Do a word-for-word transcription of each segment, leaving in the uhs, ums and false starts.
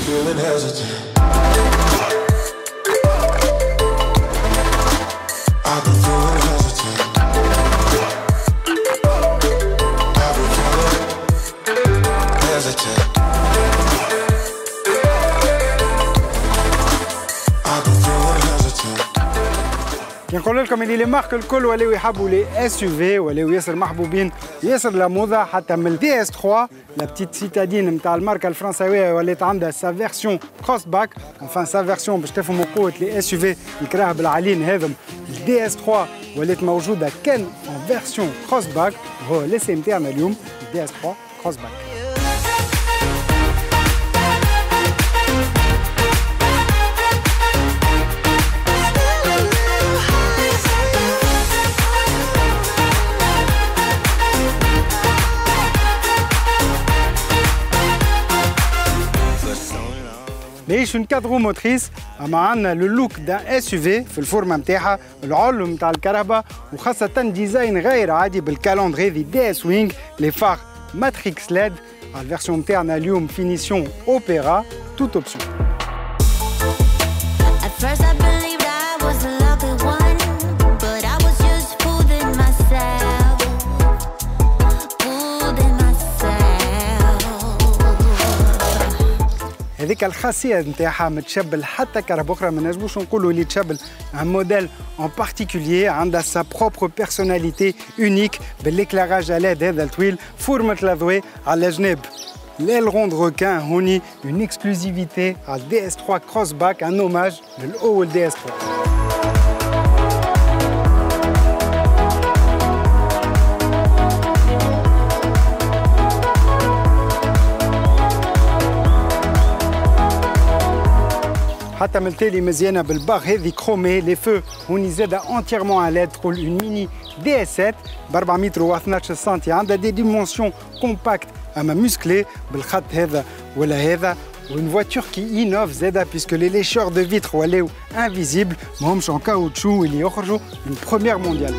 feeling hesitant. I've been feeling hesitant. I've been feeling hesitant. I've been feeling hesitant. كي نقول لكم اللي لي مارك الكل ولاو يحبوا لي اس يو في ولاو ياسر محبوبين ياسر لا موضه حتى من الدي اس ثلاثة لا بتيت سيتادين نتاع الماركه الفرنساويه ولات عندها سا فيرسيون كروس باك انفان سا فيرسيون باش تفهموا قوه لي اس يو في الكراه بالعالين هذم الدي اس ثلاثة ولات موجوده كان ان فيرسيون كروس باك وهو الاسم تاعنا اليوم الدي اس ثلاثة كروس باك. ليش une quatre roues motrices اما عندنا لو لوك دان اس يو في في الفورمه نتاعها العلو نتاع الكهرباء وخاصه ديزاين غير عادي بالكالندري دي دي اس وينغ لي فار ماتريكس ليد على الفيرسيون نتاعنا اليوم فينيسيون اوبيرا توت اوبسيون. هذيك الخاصيه نتاعها متشبل حتى كهرباء اخرى ما نجموش نقولوا اللي تشبل ان موديل ان بارتيكولير عندها سا بروبر بيرسوناليتي اونيك بالاكلاراج اليد هذا الطويل فورمه الضوء على الجناب l'aileron de requin هوني une exclusivité على الدي اس ثلاثة كروس باك ان اوماج للاول دي اس ثلاثة. حتى من التالي مزيانه بالباغ هذه كرومي لي فو هوني زاده اونتيرمون على تقول اون ميني دي اس سبعة ب أربعة متر و اثناش سنتي عندها دي ديمونسيون كومباكت اما مسكلي بالخط هذا ولا هذا وune voiture qui innove زاده puisque les lécheurs de vitres ولاو انفيزيبل ماهمش ان كاوتشو اللي يخرجوا من بروميير مونديال.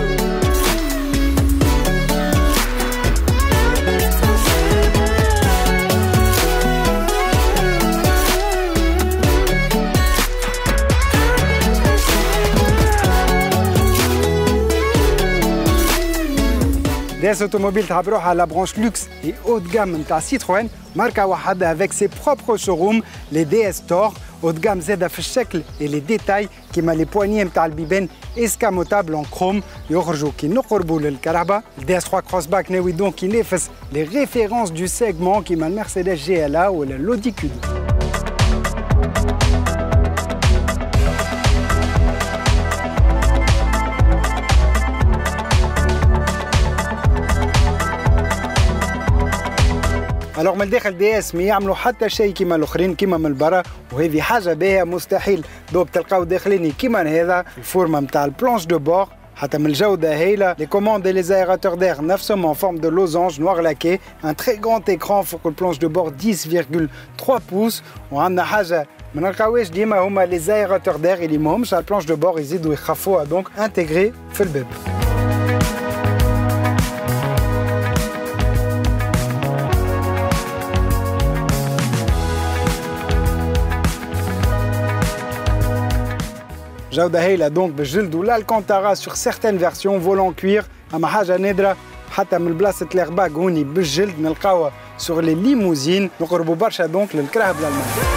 دي اس اوتوموبيل تعبروها على برانش لوكس اي هوت جام نتاع سيتروين ماركه واحده افيك سي بروبر شوروم لي دي اس تور هوت جام زاده في الشكل اي لي ديتاي كيما لي بوانيي نتاع البيبان اسكاموتابل اون كروم يخرجوا كي نقربوا للكهرباء. الدي اس ثلاثة كروس باك ناوي دونك ينافس لي ريفيرونس دو سيغمون كيما المرسيدس جي ال ا ولا لودي كودو. الوغ من الداخل دي اس ما يعملوا حتى شيء كيما الاخرين كيما من البرا وهذه حاجه باهيه مستحيل دوك تلقاو داخليني كيما هذا الفورمه نتاع البلانش دو بور حتى من الجوده هايله لي كوموند لي زايراتور دير نفسهم ان فورم دو لوزانج نوار لاكي ان تري غراند ايكران فوق البلانش دو بور عشرة فاصلة ثلاثة بوس وعندنا حاجه ما نلقاوهاش ديما هما لي زايراتور دير اللي ماهمش على البلانش دو بور يزيدوا يخفوها دونك انتيغري في الباب. جودة هايلة دونك بالجلد ولا الكونتارا سور سيغتان فيرسيون فولون كوير اما حاجة نادرة حتى من بلاصة الإغباق هوني بالجلد نلقاوها سور لي ليموزين نقربوا برشا دونك للكراهب الألماني.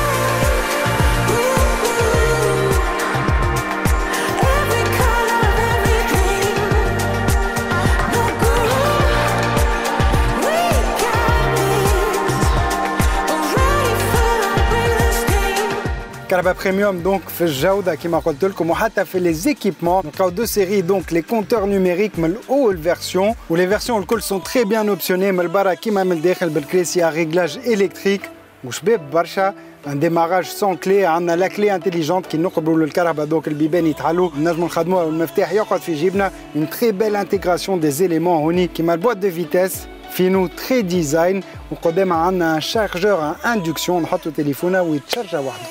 كهرباء بريميوم دونك في الجوده كما قلت لكم وحتى في لي زيكيبمون نلقاو دو سيري دونك لي كونتور نيميريك من الاول فيرسيون ولي فيرسيون الكل سون تري بيان اوبسيوني من البرا كيما من الداخل بالكريسي ريغلاج الكتريك وشباب برشا ان ديماراج سون كلي عندنا لا كلي انتيليجونت كي نقربوا للكهرباء دونك البيبان يتحلوا نجموا نخدموها والمفتاح يقعد في جيبنا اون تري بيل انتيغراسيون دي زيليمون هوني كيما البوات دو فيتيس فينو تري ديزاين وقدام عندنا ان شارجور ان اندكسيون نحطوا تليفوننا ويتشارجا وحده.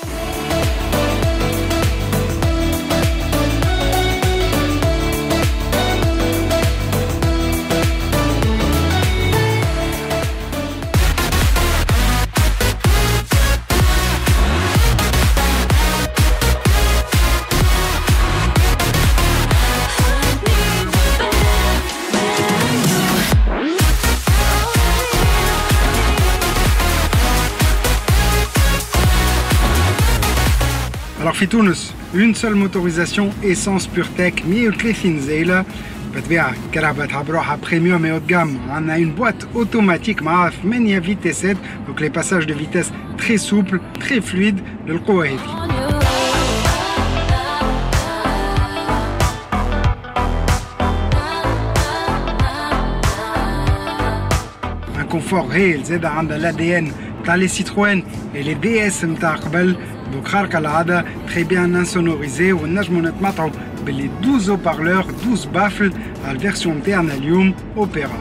Alors في تونس une seule motorisation essence PureTech مية وثلاثين زيلة بتبيع كرهبة تاع بروحها بريميوم et haut de gamme. On a une boîte automatique مع ثمانية فيتيسات donc les passages de vitesse très souples, très fluides للقوة هذه. Un confort هايل زاد عندها l'A D N تاع لي Citroën et les D S نتاع قبل donc خارقة العادة très bien insonorisé ونجمو نتمتعو باللي douze haut-parleurs douze baffles على الفيرسيون نتاعنا اليوم اوبيرا.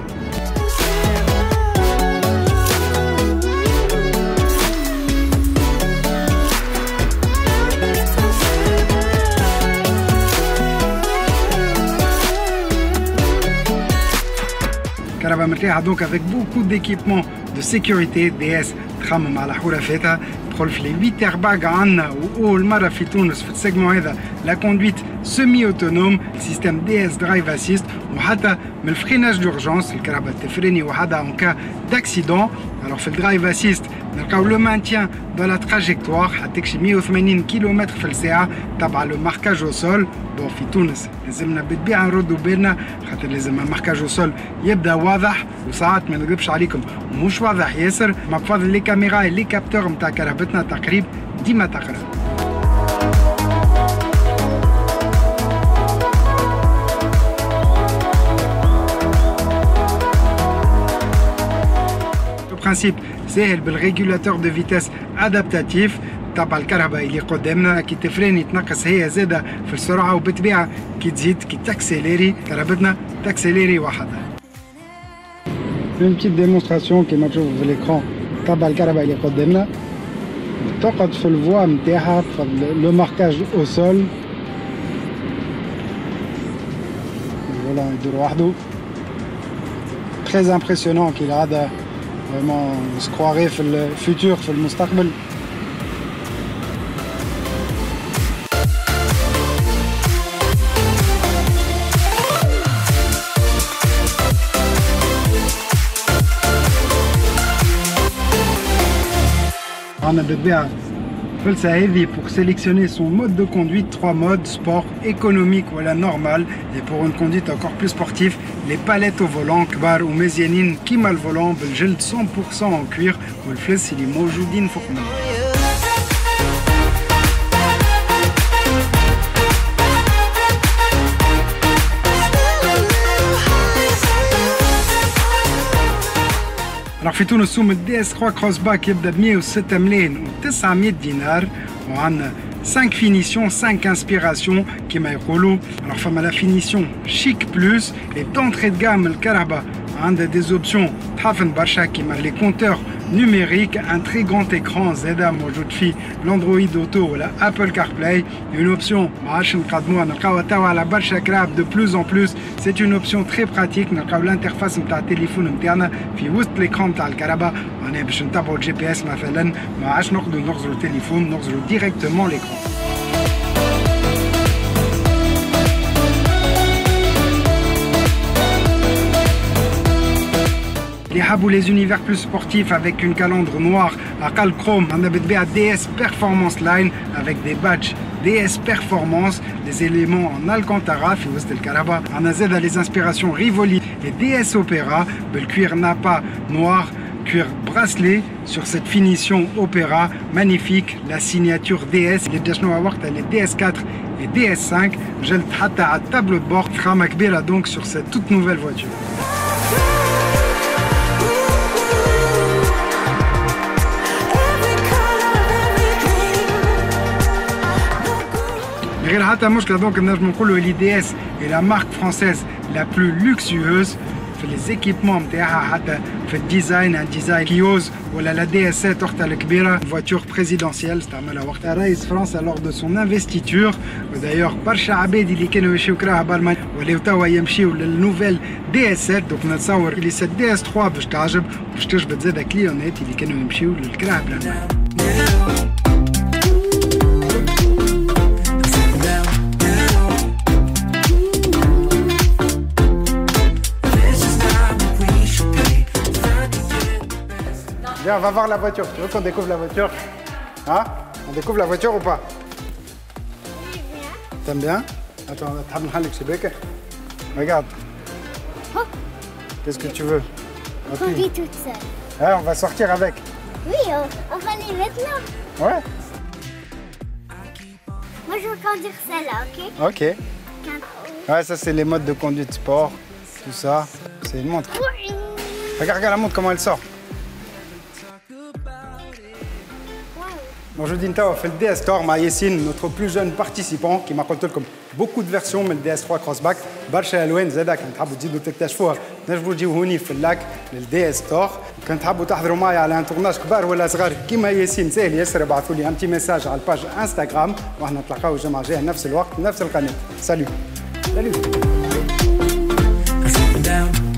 كهرباء مرتاحة donc avec beaucoup d'équipements de sécurité D S تخمم على حرفتها تدخل في لي huit airbags عندنا وأول مرة في تونس في السيجمون هذا لا كوندويت سيمي اوتونوم سيستم دي اس درايف اسيست وحتى من الفريناج دورجونس الكهرباء تفريني وحدها اون كا داكسيدون. alors في الدرايف اسيست نلقاو لو مانتيان دو لا تراجيكتوار حتى تمشي مية وثمانين كيلومتر في الساعة تبع لو ماركاج او سول. بون في تونس لازمنا بالطبيعة نردوا بالنا خاطر لازم الماركاج او سول يبدا واضح وساعات ما نكذبش عليكم مش واضح ياسر ما بفضل لي كاميرا لي كابتور نتاع كهربتنا تقريب ديما تقرا. principe سهل بالريجولاتور دو فيتاس ادابتاتيف تبع الكهرباء اللي قدامنا كي تفريني تنقص هي زاده في السرعه وبالطبيعه كي تزيد كي تاكسيليري كهربتنا تاكسيليري وحدها. une petite démonstration كيما تشوفوا في الاكران تبع الكهرباء اللي قدامنا تقعد في الفوا نتاعها بفضل لو ماركاج او سول فوالا يدور وحده très impressionnant كي العاده vraiment on se croirait في الفيتور في المستقبل. عندنا بالطبيعة الفلسة هذه pour sélectionner son mode de conduite trois modes sport, économique ولا normal et pour une conduite encore plus sportive les palettes au volant كبار ومزيانين كيما الفولون بالجلد cent pour cent en cuir والفلس اللي موجودين فوق منه. Alors في تونس سوم الدي اس ثلاثة كروس باك يبدا ب مية وستة ملايين وتسعمية دينار وعندنا cinq finitions cinq inspirations كما يقولوا. alors فما لا فينيسيون شيك بلوس et d'entrée de gamme الكهرباء عندها des options تحفن برشا كيما لي كونتور numérique, un très grand écran زادا موجود فيه الاندرويد اوتو ولا ابل كاربلاي une option ما عادش نقدموها نلقاوها توا على برشا كراب دو بلوز ان بلوس. سي une option très pratique نلقاو الانترفاس نتاع التليفون نتاعنا في وسط ليكران نتاع الكهرباء. انا باش نتابعوا الجي بي اس مثلا ما عادش نقعدوا نغزروا التليفون نغزروا ديريكتومون ليكران. اللي حابوا les univers plus sportifs avec une calandre noire à cal chrome on a بالطبيعة D S Performance Line avec des badges D S Performance des éléments en Alcantara في وسط الكهرباء. عندنا زادا les inspirations Rivoli et D S Opera بالcuir Napa noir cuir bracelet sur cette finition Opera magnifique la signature D S اللي بدنا شنو وقتها les D S quatre et D S cinq جلت حتى على التابلو de bord خامة كبيرة donc sur cette toute nouvelle voiture. غير حتى مشكلة دونك نجم نقولوا اللي دي اس est la marque française la plus luxueuse في les équipements نتاعها حتى في الديزاين ان ديزاين كيوز ولا لا دي اس سبعة وقتها الكبيرة فواتور بريزيدونسيال استعملها وقتها رئيس فرنسا lors de son investiture. ودايوغ برشا عباد اللي كانوا يمشيو كراها بالمانيا ولاو توا يمشيو للنوفيل دي اس سبعة دونك نتصور اللي سات دي اس ثلاثة باش تعجب باش تجبد زادا كليونات اللي كانوا يمشيو للكراها بالمانيا. Viens, on va voir la voiture. Tu veux qu'on découvre la voiture? Hein? On découvre la voiture ou pas? T'aimes bien? Attends, تحب نحلك شباكة? Regarde. Qu'est-ce que tu veux? Conduis toute seule. Ah, on va sortir avec. Oui, on, on va aller maintenant. Ouais. Moi, je veux conduire celle-là, ok? Ok. Ouais, ça c'est les modes de conduite sport, tout ça. C'est une montre. Regarde, regarde la montre comment elle sort. Bon, je dis Ntawa fait le D S Store مع ياسين, notre plus jeune participant qui m'a قلت لكم beaucoup de versions من ال D S trois Crossback, برشا الوان زادا كان تحبوا تزيدوا تكتشفوها تنجموا تجيو هوني في اللاك لل D S Store. كان تحبوا تحضروا معايا على ان تورناج كبار ولا صغار كيما ياسين ساهل ياسر ابعثوا لي ان تي ميساج على الباج انستغرام واحنا نتلاقاو الجمعه الجايه نفس الوقت نفس القناه. سالو. سالو.